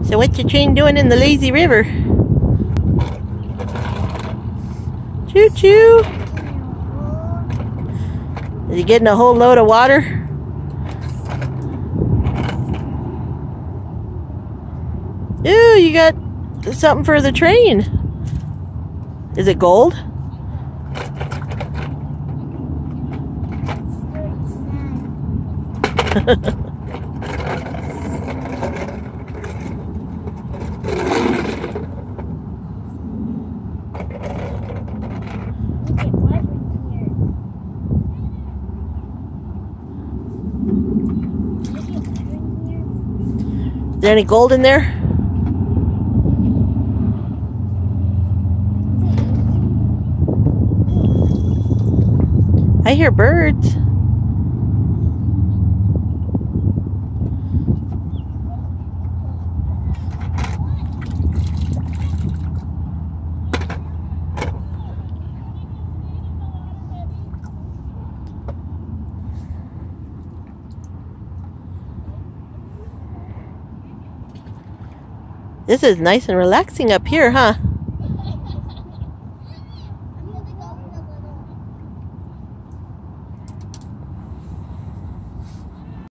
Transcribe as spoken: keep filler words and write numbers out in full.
So what's your train doing in the lazy river? Choo choo! Is he getting a whole load of water? Ooh, you got something for the train. Is it gold? Is there any gold in there? I hear birds. This is nice and relaxing up here, huh?